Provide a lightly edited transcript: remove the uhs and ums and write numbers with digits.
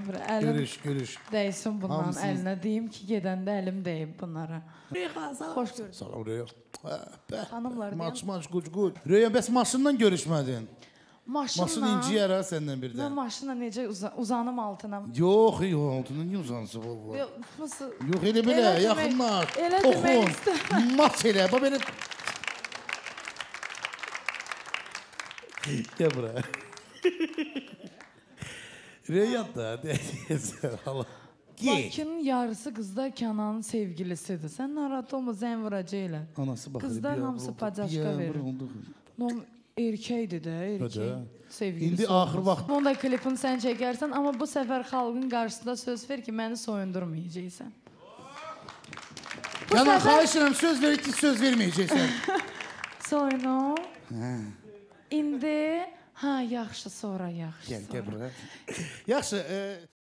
Görüş. Dəysin bunların əlinə. Deyim ki, gedəndə əlim deyib bunlara. Xoş gördük. Salam Röya. Xanımlar deyəm. Maç, guc. Röya, bəs maşından görüşmədin? Maşın inciyər ha səndən birdən. Mən maşınla necə uzanım altına? Yox, altına niyə uzansın? Yox, elə belə, yaxınlar. Toxun, maç elə. Bax, belə... Gəl buraya. Rəyat da, deyəcək, Allah. Bakının yarısı qızda Kənanın sevgilisidir. Sən narahat olma, zəng vuracaq elə. Anası baxır. Qızlar hamısı pacaşqa verir. Erkəkdir də, erkək sevgilisi. İndi axır vaxt. Onda klipini sən çəkərsən, amma bu səfər xalqın qarşısında söz ver ki, məni soyundurmayacaqsən. Kənan, xahiş edirəm, söz verir ki, söz verməyəcəksən. Soyunum. İndi, yaxşı, sonra yaxşı. Gəl, bura. Yaxşı,